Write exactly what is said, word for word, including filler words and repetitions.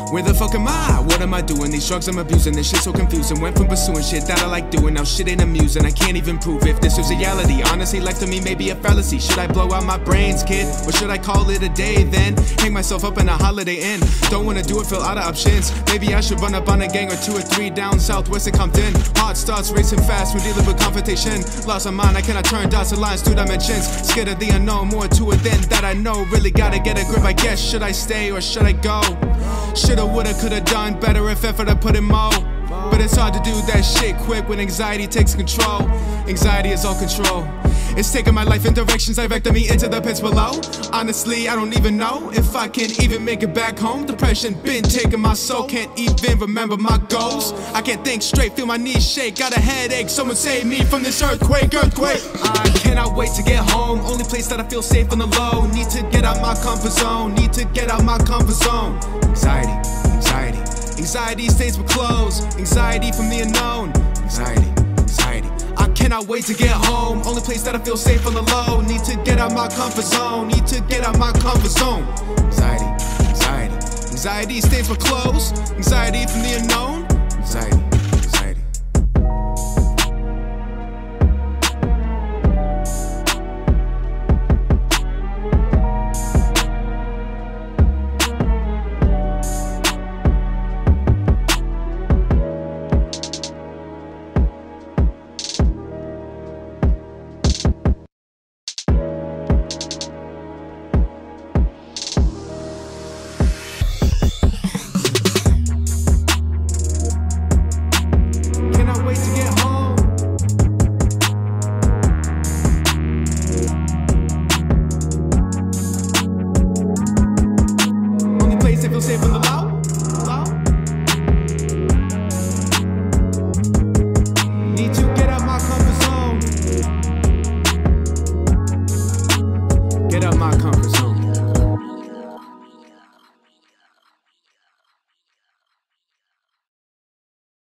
Where the fuck am I? What am I doing? These drugs I'm abusing, this shit so confusing. Went from pursuing shit that I like doing, now shit ain't amusing. I can't even prove if this is reality. Honestly, life to me may be a fallacy. Should I blow out my brains, kid? Or should I call it a day then? Hang myself up in a Holiday Inn. Don't wanna do it, feel out of options. Maybe I should run up on a gang or two or three down southwest of Compton. Heart starts racing fast, we're dealing with confrontation. Lost my mind, I cannot turn dots and lines, two dimensions. Scared of the unknown, more to it than that I know. Really gotta get a grip, I guess. Should I stay or should I go? Shoulda, woulda, coulda done better if effort I put in more. But it's hard to do that shit quick when anxiety takes control. Anxiety is all control. It's taking my life in directions directing me into the pits below. Honestly, I don't even know if I can even make it back home. Depression been taking my soul, can't even remember my goals. I can't think straight, feel my knees shake, got a headache. Someone save me from this earthquake, earthquake. I cannot wait to get home, only place that I feel safe on the low. Need to get out my comfort zone, need to get out my comfort zone. Anxiety, anxiety, anxiety stays with clothes. Anxiety from the unknown, anxiety, anxiety. I cannot wait to get home, only place that I feel safe on the low. Need to get out my comfort zone, need to get out my comfort zone. Anxiety, anxiety, anxiety stays with clothes. Anxiety from the unknown, anxiety. Safe on the loud.